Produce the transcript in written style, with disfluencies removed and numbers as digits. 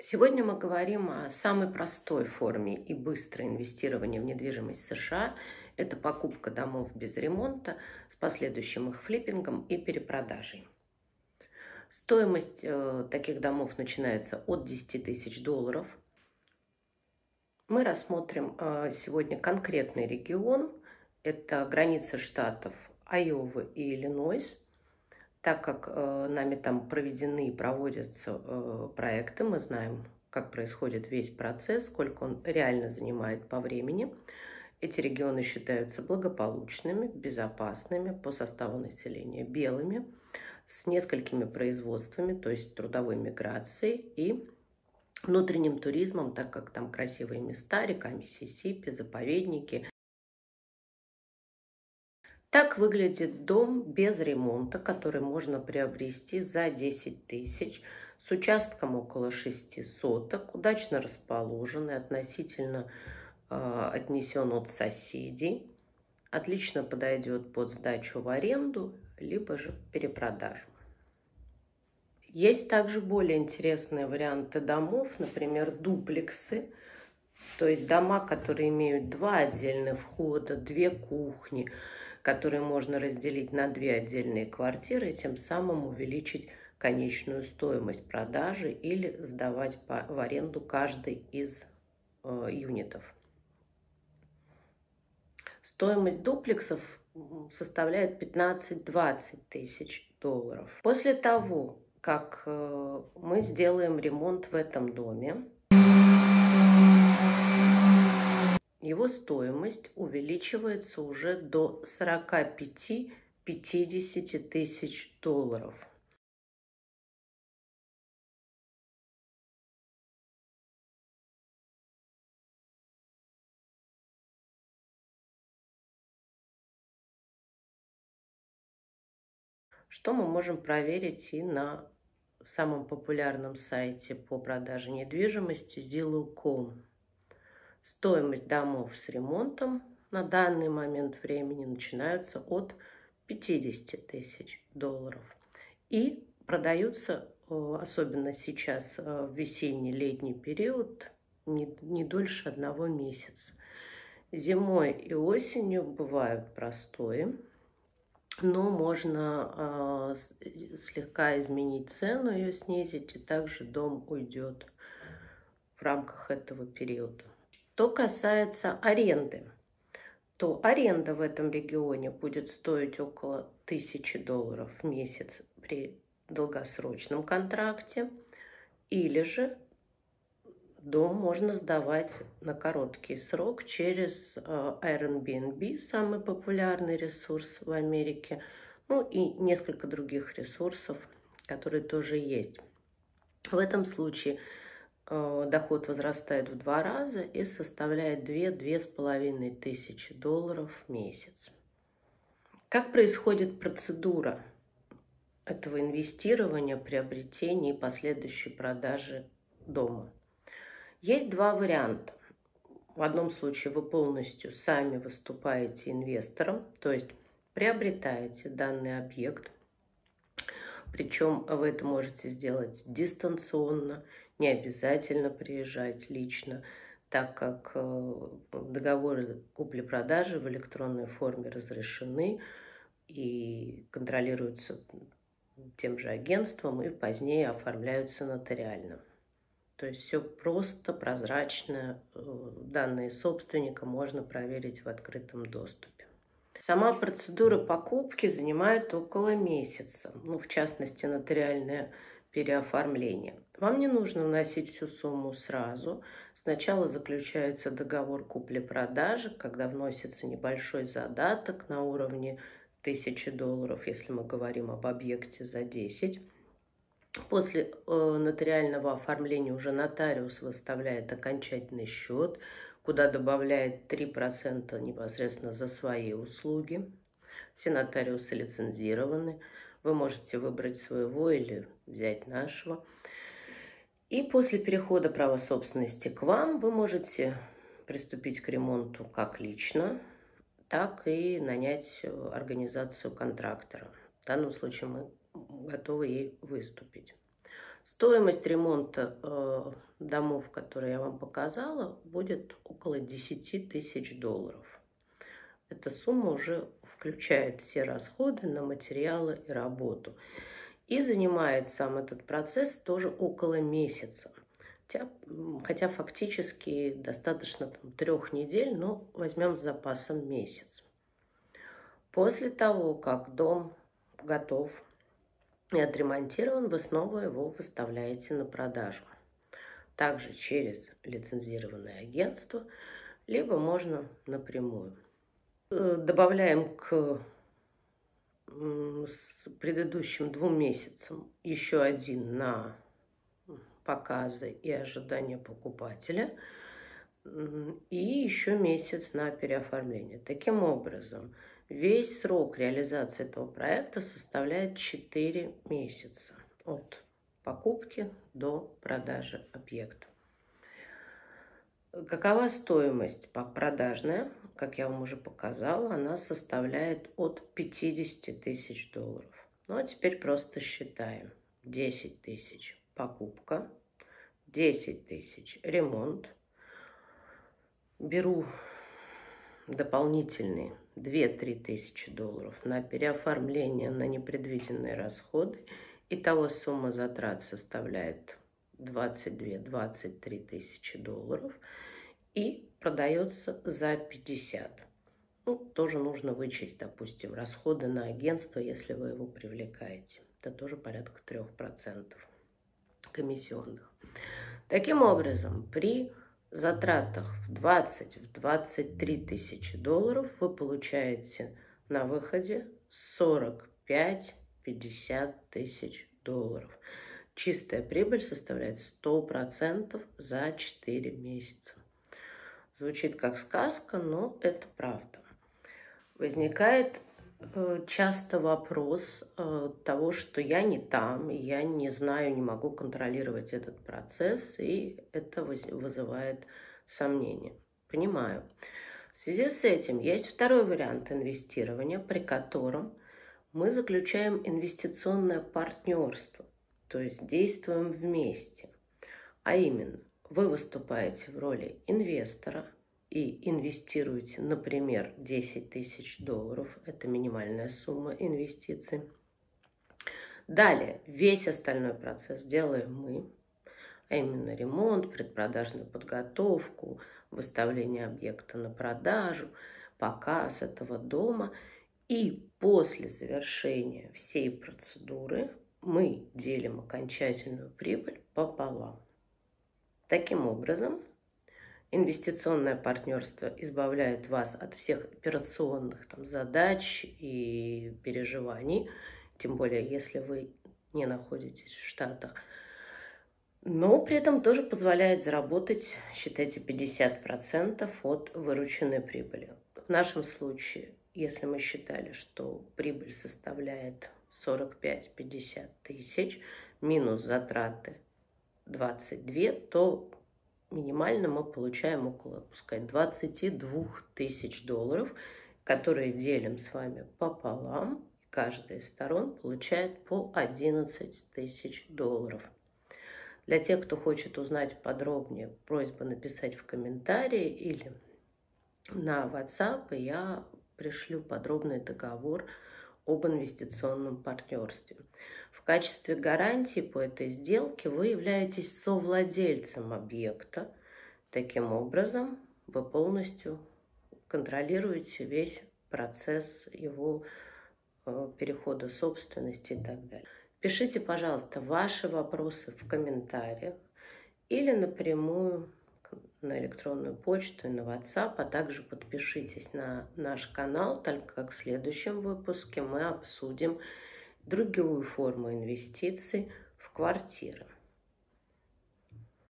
Сегодня мы говорим о самой простой форме и быстрое инвестирование в недвижимость США. Это покупка домов без ремонта с последующим их флиппингом и перепродажей. Стоимость таких домов начинается от $10 000. Мы рассмотрим сегодня конкретный регион. Это граница штатов Айовы и Иллинойс. Так как нами там проведены и проводятся проекты, мы знаем, как происходит весь процесс, сколько он реально занимает по времени. Эти регионы считаются благополучными, безопасными по составу населения, белыми, с несколькими производствами, то есть трудовой миграцией и внутренним туризмом, так как там красивые места, река Миссисипи, заповедники. Так выглядит дом без ремонта, который можно приобрести за 10 тысяч, с участком около 6 соток, удачно расположенный, относительно отнесен от соседей, отлично подойдет под сдачу в аренду, либо же перепродажу. Есть также более интересные варианты домов, например, дуплексы, то есть дома, которые имеют два отдельных входа, две кухни, которые можно разделить на две отдельные квартиры и тем самым увеличить конечную стоимость продажи или сдавать в аренду каждый из юнитов. Стоимость дуплексов составляет 15-20 тысяч долларов. После того, как мы сделаем ремонт в этом доме, его стоимость увеличивается уже до 45-50 тысяч долларов. Что мы можем проверить и на самом популярном сайте по продаже недвижимости Zillow.com. Стоимость домов с ремонтом на данный момент времени начинаются от 50 тысяч долларов и продаются, особенно сейчас в весенний-летний период, не дольше 1 месяца. Зимой и осенью бывают простои, но можно слегка изменить цену, ее снизить, и также дом уйдет в рамках этого периода. Что касается аренды, то аренда в этом регионе будет стоить около $1000 в месяц при долгосрочном контракте, или же дом можно сдавать на короткий срок через Airbnb, самый популярный ресурс в Америке, ну и несколько других ресурсов, которые тоже есть. В этом случае доход возрастает в 2 раза и составляет 2-2,5 тысячи долларов в месяц. Как происходит процедура этого инвестирования, приобретения и последующей продажи дома? Есть два варианта. В одном случае вы полностью сами выступаете инвестором, то есть приобретаете данный объект, причем вы это можете сделать дистанционно, не обязательно приезжать лично, так как договоры купли-продажи в электронной форме разрешены и контролируются тем же агентством и позднее оформляются нотариально. То есть все просто, прозрачно, данные собственника можно проверить в открытом доступе. Сама процедура покупки занимает около месяца, в частности, нотариальное переоформление. Вам не нужно вносить всю сумму сразу. Сначала заключается договор купли-продажи, когда вносится небольшой задаток на уровне $1000, если мы говорим об объекте за 10. После нотариального оформления уже нотариус выставляет окончательный счет, куда добавляет 3% непосредственно за свои услуги. Все нотариусы лицензированы. Вы можете выбрать своего или взять нашего. И после перехода права собственности к вам вы можете приступить к ремонту как лично, так и нанять организацию контрактора. В данном случае мы готовы ей выступить. Стоимость ремонта домов, которые я вам показала, будет около 10 тысяч долларов. Эта сумма уже включает все расходы на материалы и работу. И занимает сам этот процесс тоже около месяца. Хотя фактически достаточно 3 недель, но возьмем с запасом месяц. После того, как дом готов и отремонтирован, вы снова его выставляете на продажу. Также через лицензированное агентство, либо можно напрямую. Добавляем к предыдущим 2 месяцам еще один на показы и ожидания покупателя, и еще месяц на переоформление. Таким образом, весь срок реализации этого проекта составляет 4 месяца от покупки до продажи объекта. Какова стоимость продажная? Как я вам уже показала, она составляет от 50 тысяч долларов. Ну а теперь просто считаем. 10 тысяч покупка, 10 тысяч ремонт. Беру дополнительные 2-3 тысячи долларов на переоформление, на непредвиденные расходы. Итого сумма затрат составляет 22-23 тысячи долларов и продается за 50. Ну, тоже нужно вычесть, допустим, расходы на агентство, если вы его привлекаете. Это тоже порядка 3% комиссионных. Таким образом, при затратах в 20-23 тысячи долларов вы получаете на выходе 45-50 тысяч долларов. Чистая прибыль составляет 100% за 4 месяца. Звучит как сказка, но это правда. Возникает часто вопрос того, что я не там, я не знаю, не могу контролировать этот процесс, и это вызывает сомнения. Понимаю. В связи с этим есть второй вариант инвестирования, при котором мы заключаем инвестиционное партнерство, то есть действуем вместе. А именно, вы выступаете в роли инвестора и инвестируете, например, 10 тысяч долларов. Это минимальная сумма инвестиций. Далее, весь остальной процесс делаем мы, а именно ремонт, предпродажную подготовку, выставление объекта на продажу, показ этого дома. И после завершения всей процедуры мы делим окончательную прибыль пополам. Таким образом, инвестиционное партнерство избавляет вас от всех операционных задач и переживаний, тем более, если вы не находитесь в Штатах. Но при этом тоже позволяет заработать, считайте, 50% от вырученной прибыли. В нашем случае, если мы считали, что прибыль составляет 45-50 тысяч, минус затраты 22, то минимально мы получаем около, пускай, 22 тысяч долларов, которые делим с вами пополам. Каждая из сторон получает по 11 тысяч долларов. Для тех, кто хочет узнать подробнее, просьба написать в комментарии или на WhatsApp, и я пришлю подробный договор об инвестиционном партнерстве. В качестве гарантии по этой сделке вы являетесь совладельцем объекта. Таким образом, вы полностью контролируете весь процесс его перехода собственности и так далее. Пишите, пожалуйста, ваши вопросы в комментариях или напрямую на электронную почту и на WhatsApp, а также подпишитесь на наш канал, так как в следующем выпуске мы обсудим другую форму инвестиций в квартиры.